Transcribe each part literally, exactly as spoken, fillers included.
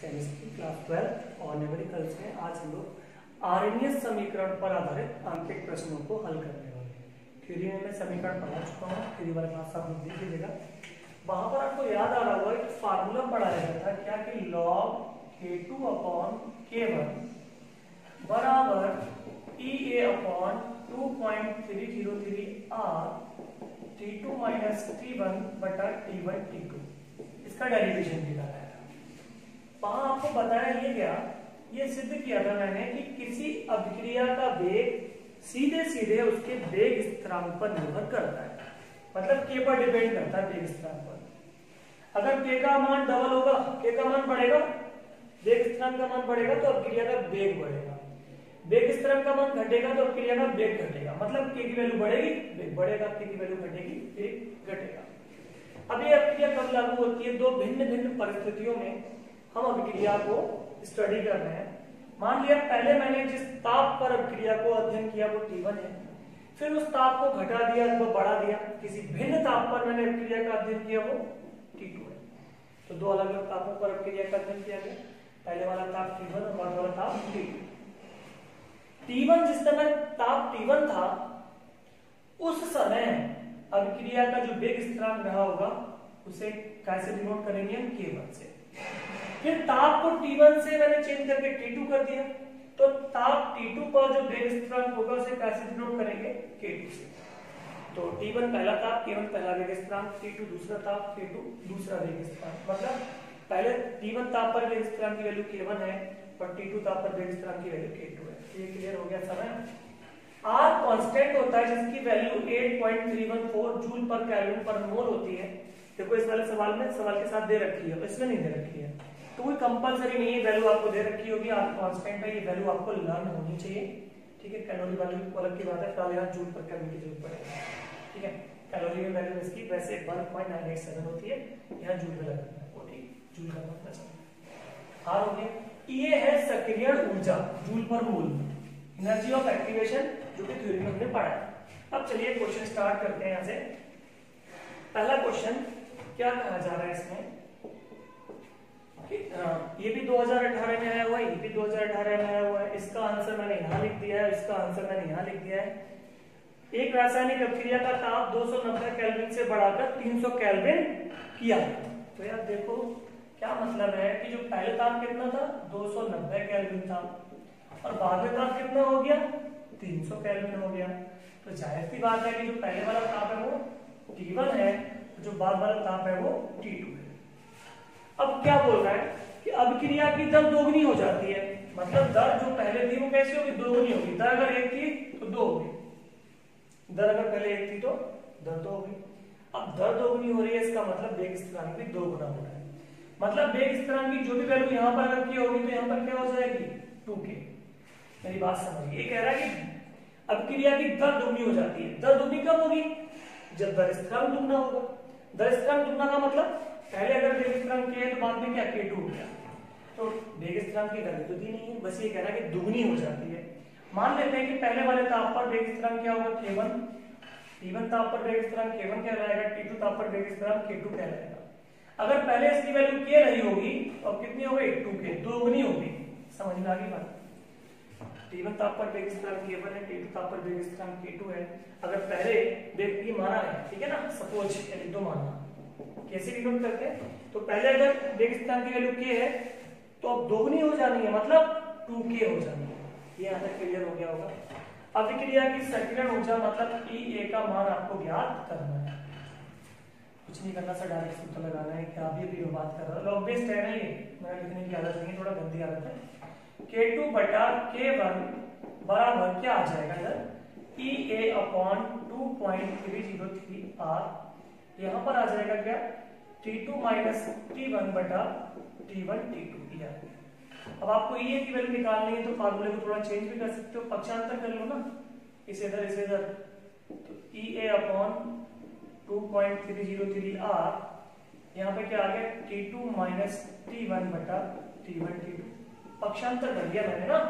Chemistry class twelve और numericals में आज हम लोग आरएनएस समीकरण पर आधारित आंतरिक प्रश्नों को हल करने वाले हैं। थ्योरी में मैं समीकरण पढ़ा चुका हूँ, थ्योरी वाले क्लास आप लोग देख लीजिएगा। वहां पर आपको याद आ रहा होगा कि फार्मूला पढ़ाया गया था क्या कि लॉग के टू अपॉन के वन बराबर E A upon two point three zero three R T two minus T one बटा टी वन टी टू, इसका डेरिवेशन निकाला है। वहां आपको बताया ये क्या, ये सिद्ध किया था मैंने कि किसी अभिक्रिया का वेग सीधे सीधे उसके वेग स्थिरांक पर निर्भर करता है, मतलब के पर डिपेंड करता है वेग स्थिरांक पर। अगर के का मान डबल होगा, के का मान बढ़ेगा, वेग स्थिरांक का मान बढ़ेगा तो अभिक्रिया का वेग बढ़ेगा। वेग स्थिरांक का मान घटेगा तो अभिक्रिया का वेग घटेगा, मतलब के की वैल्यू बढ़ेगी वेग बढ़ेगा, के की वैल्यू घटेगी वेग घटेगा। अब ये अभिक्रिया कब लागू होती है? दो भिन्न भिन्न परिस्थितियों में हम अभिक्रिया को स्टडी कर रहे हैं। मान लिया पहले मैंने जिस ताप पर अभिक्रिया को अध्ययन किया वो टी वन है, फिर उस ताप को घटा दिया अथवा बढ़ा दिया, किसी भिन्न ताप पर मैंने अभिक्रिया का अध्ययन किया वो टी टू है। तो दो अलग अलग तापों पर अभिक्रिया का अध्ययन किया गया, पहले वाला ताप टी वन और बाद वाला ताप टी टू। टी वन जिस समय ताप टी वन था उस समय अभिक्रिया का जो वेग स्थिरांक रहा होगा उसे कैसे डिनोट करेंगे हम? के वन से। फिर ताप को टी वन से मैंने चेंज करके टी टू कर दिया, तो ताप टी टू पर जो वेग स्थिरांक होगा उसे कैसे डिनोट करेंगे? के टू से। तो टी वन पहला ताप, के वन पहला वेग स्थिरांक, टी टू दूसरा ताप, के टू दूसरा वेग स्थिरांक। मतलब पहले टी वन ताप पर वेग स्थिरांक की वैल्यू के वन है और टी टू ताप पर वेग स्थिरांक की वैल्यू के टू है। ये क्लियर हो गया समय। आर कांस्टेंट होता है जिसकी value eight point three one four joule पर केल्विन पर मोल होती है। देखो इस वाले सवाल में सवाल के साथ दे रखी है, इसमें नहीं दे रखी है, तो कोई कंपलसरी नहीं है, वैल्यू आपको दे रखी होगी, आर कांस्टेंट है, ये वैल्यू आपको लर्न होनी चाहिए। ठीक है, कैलोरी वैल्यू अलग की बात है, फिलहाल यहाँ जूल पर केल्विन की जरूरत पड़ेगी। ठीक है, कैलोरी में वैल्यू इसकी वैसे one point nine eight seven होती है, यहाँ जूल में लगना है, वो ठीक जूल का मतलब समझ आर हो गया। ये है सक्रियण ऊर्जा जूल पर मोल, एनर्जी ऑफ एक्टिवेशन, जो कि थ्योरी में हमने पढ़ा है। अब चलिए क्वेश्चन स्टार्ट करते हैं यहाँ से। पहला क्वेश्चन क्या कहा जा रहा है इसमें कि आ, ये भी दो हज़ार अठारह में आया हुआ है, ये भी दो हज़ार अठारह में आया हुआ है। इसका आंसर मैंने यहाँ लिख दिया है, इसका आंसर मैंने यहाँ लिख दिया है। एक रासायनिक अभिक्रिया का ताप दो सौ नब्बे केल्विन से बढ़ाकर तीन सौ केल्विन किया। तो यार देखो क्या मतलब है कि जो पहले ताप कितना था? दो सौ नब्बे केल्विन था और बाद में ताप कितना हो गया? तीन सौ केल्विन हो गया। तो जाहिर सी बात है कि जो पहले वाला ताप है वो टी वन है, जो बाद वाला ताप है वो टी टू है। अब क्या बोल रहा है कि अभिक्रिया की दर दोगुनी हो जाती है, मतलब दर जो पहले थी वो कैसे होगी? दोगुनी होगी। दर अगर एक थी तो दो होगी, दर अगर पहले एक थी तो दर दो होगी। अब दर दोगुनी हो रही है, इसका मतलब वेग स्थिरांक भी दो गुना हो रहा है। मतलब वेग स्थिरांक की जो भी वैल्यू यहाँ पर रखी होगी तो यहाँ पर क्या हो जाएगी? टू के। मेरी बात समझिए, ये कह रहा है कि अभिक्रिया की दर दोगुनी हो जाती है। दर दोगुनी कब होगी? जब दर स्थिरांक दुगना होगा। दर स्थिरांक दुगना का मतलब पहले अगर वेग स्थिरांक के है तो बाद में क्या के टू हो गया, तो वेग स्थिरांक की वैल्यू तो दी नहीं है, बस ये कह रहा है कि दुगनी हो जाती है। मान लेते हैं कि पहले वाले ताप पर वेग स्थिरांक क्या होगा? के वन। टी वन ताप पर वेग स्थिरांक के वन कहलाएगा, टी टू ताप पर वेग स्थिरांक के टू कहलाएगा। अगर पहले इसकी वैल्यू के रही होगी तो अब कितनी हो गई? टू के, दोगुनी होगी। समझ में आ गई बात? टी वन ताप पर वेग स्थिरांक के वन है, टी टू ताप पर वेग स्थिरांक के टू है। अगर पहले वेग की माना है, ठीक है ना, सपोज लिख दो माना, कैसे डिनोट करते हैं? तो पहले अगर वेग स्थिरांक की वैल्यू के है तो अब दोगुनी हो जानी है, मतलब टू के हो जानी है। ये यहाँ तक क्लियर हो गया होगा। अभिक्रिया की सक्रियण ऊर्जा मतलब ई ए का मान आपको ज्ञात करना है। कुछ नहीं करना सर, डायरेक्ट सूत्र लगाना है। क्या अभी भी बात कर रहा है, लॉग बेस्ड है ना, ये मेरा लिखने की आदत नहीं है, थोड़ा गंदी आदत है। के टू बटा के वन बराबर क्या आ जाएगा इधर? E A upon two point three zero three R, यहाँ पर आ जाएगा क्या? T two minus T one बटा टी वन टी टू। अब आपको ई ए की वैल्यू निकालनी है तो फार्मूले को थोड़ा चेंज भी कर सकते हो, पक्षांतर कर लो ना, इसे इधर इसे इधर। तो E A upon two point three zero three R, यहाँ पे क्या आ गया? T two minus T one बटा टी वन टी टू। पक्षांतर कर दिया मैंने ना,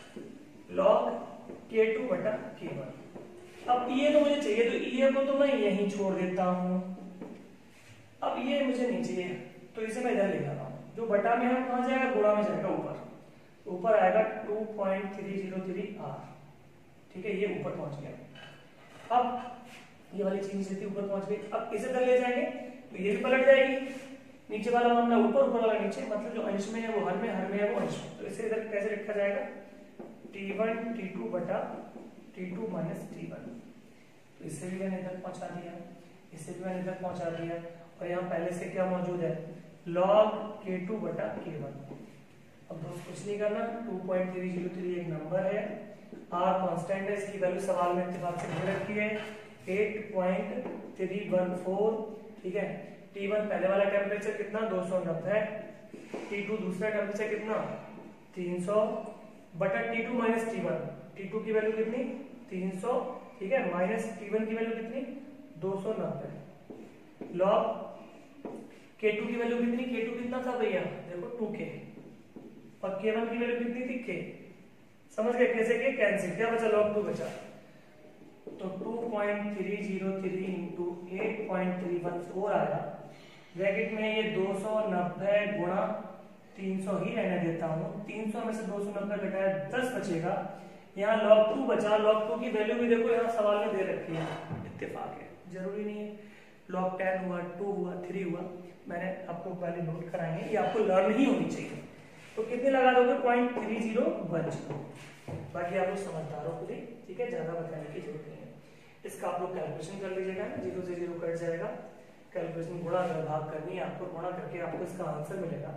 लॉग के टू बटा के वन। अब ये तो मुझे चाहिए, तो ये को तो मैं यहीं छोड़ देता हूं। अब ये मुझे नहीं चाहिए तो इसे मैं इधर ले जा रहा हूं। जो बटा में है कहाँ जाएगा, गुणा में जाएगा ऊपर, ऊपर आएगा two point three zero three R, ठीक है, ये ऊपर पहुंच गया। अब ये वाली चीज थी ऊपर पहुंच गई, अब इसे इधर ले जाएंगे तो ये भी पलट जाएगी, नीचे वाला मामला ऊपर, ऊपर वाला नीचे, मतलब जो अंश में है वो हर में, हर में है वो अंश में। तो इसे इधर कैसे लिखा जाएगा, टी वन टी टू बटा T two minus T one. तो इससे भी मैंने इधर पहुंचा दिया, इससे भी मैंने इधर पहुंचा दिया, और यहाँ पहले से क्या मौजूद है, लॉग के टू बटा के वन। अब दोस्त कुछ नहीं करना, two point three zero three एक नंबर है, आर कांस्टेंट है, इसकी वैल्यू सवाल में इत्तेफाक से दे रखी है eight point three one four, ठीक है। टी वन पहले वाला टेम्परेचर कितना, दो सौ नब्बे, टी टू दूसरा टेम्परेचर कितना, तीन सौ, बटा T two minus T one, T two की वैल्यू कितनी, तीन सौ, ठीक है, माइनस टी वन की वैल्यू कितनी, दो सौ नब्बे, लॉग के टू की वैल्यू कितनी, के टू कितना था भैया, देखो टू के, और के वन की वैल्यू कितनी थी, के, समझ गए कैसे के कैंसिल, क्या बचा, लॉग टू बचा। तो two point three zero three into eight point three one four आया, ब्रैकेट में ये दो सौ नब्बे गुणा तीन सौ ही रहने देता हूँ, तीन सौ में से दो सौ नब्बे घटाया दस बचेगा, यहाँ लॉग टू बचा, लॉग टू की वैल्यू भी देखो यहाँ सवाल में दे रखी है, इत्तेफाक है, जरूरी नहीं है लॉग टेन हुआ, टू हुआ, थ्री हुआ, मैंने आपको पहले नोट कराएंगे, ये आपको लर्न ही होनी चाहिए। तो कितने लगा दोगे, point three zero one zero, बाकी आप लोग समझदार हो खुद ही, ठीक है, ज्यादा बताने की जरूरत नहीं है। इसका आप लोग कैलकुलेशन कर लीजिएगा, जीरो से जीरो कट जाएगा, कैलकुलेशन गुणा कर भाग करनी है आपको, गुणा करके आपको इसका आंसर मिलेगा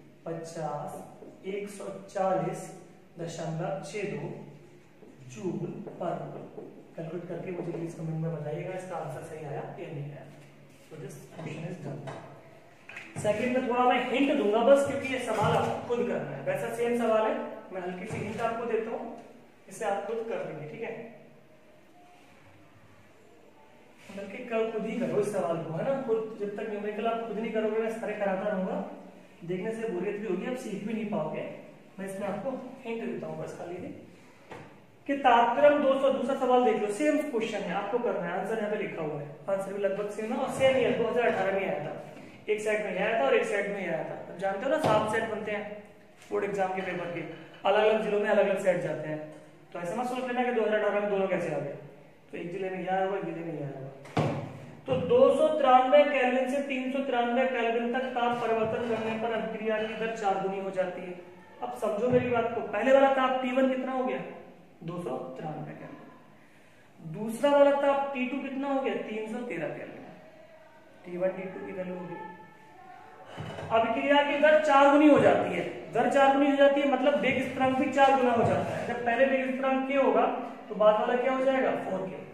पचास एक सौ चालीस दशमलव छह दो जूल पर। कैलकुलेट करके मुझे प्लीज कमेंट में बताइएगा इसका आंसर सही आया या नहीं आया। तो this question is done. Second में थोड़ा मैं हिंट दूंगा बस, क्योंकि ये सवाल आपको खुद करना है, वैसा सेम सवाल है, मैं हल्की सी हिंट आपको देता हूँ, इसे आप खुद कर लेंगे, ठीक है, बल्कि कल खुद ही करो इस सवाल को, है ना, खुद जब तक न्यूमेरिकल आप खुद नहीं करोगे, मैं सारे कराता रहूंगा, देखने से बोरियत भी होगी, आप सीख भी नहीं पाओगे। मैं इसमें आपको हिंट देता हूँ बस खाली कि तापक्रम दो सौ, दूसरा सवाल देख लो, सेम क्वेश्चन है, आपको करना है, आंसर यहाँ पे लिखा हुआ है, आंसर भी लगभग सेम है और सेम ही है, दो हज़ार अठारह में आया था, एक साइड में आया था और एक साइड में आया था। अब जानते हो ना सात सेट बनते हैं बोर्ड एग्जाम के पेपर के, अलग अलग जिलों में अलग अलग सेट जाते हैं, तो ऐसा मत सोच लेना कि दो हजार अठारह में दोनों कैसे आ गए, तो एक जिले में यह आया हुआ, एक जिले में यह आया हुआ। तो दो सौ तिरानवे केल्विन से तीन सौ तिरानवे केल्विन तक ताप परिवर्तन करने पर अभिक्रिया की दर चार गुनी हो जाती है। अब समझो मेरी बात को, पहले वाला ताप टी वन कितना हो गया, दो सौ तिरानवे केल्विन, दूसरा वाला ताप टी टू कितना हो गया, तीन सौ तेरह kelvin, T one T two की वैल्यू हो गई, अभिक्रिया की दर चार गुनी हो जाती है, दर चार गुनी हो जाती है मतलब वेग स्थिरांक भी चार गुना हो जाता है। जब पहले वेग स्थिरांक के होगा तो बाद वाला क्या हो जाएगा, फोर के।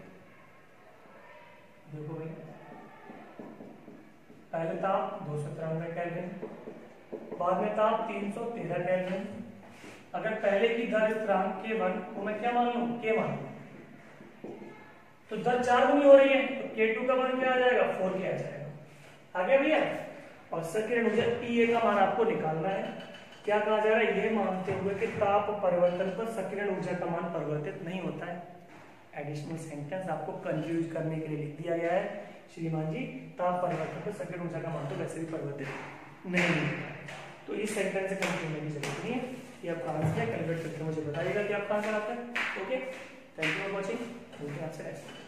देखो भाई, पहले ताप दो सौ तिरानवे केल्विन, बाद में ताप तीन सौ तेरह केल्विन, अगर पहले की दर स्थिरांक के वन को मैं क्या मान लूं, के मान लूं, तो दर चार गुनी हो रही है, तो के टू का मान क्या आ जाएगा, फोर के आ जाएगा, आगे भैया। और संकीर्ण ऊर्जा पी ए का मान आपको निकालना है, क्या कहा जा रहा है, ये मानते हुए कि ताप परिवर्तन पर संकीर्ण ऊर्जा का मान परिवर्तित नहीं होता है। एडिशनल सेंटेंस आपको कंफ्यूज करने के लिए लिख दिया गया है, श्रीमान जी ताप परिवर्तन पर संकीर्ण ऊर्जा का मान तो वैसे भी परिवर्तित नहीं होता है, तो इस सेंटेंस से कंफ्यूज होने की जरूरत नहीं है। ये आपका आंसर है, कैलकुलेट करके मुझे बताइएगा कि आप कहाँ से आते हैं। Okay, thank you for watching, आपसे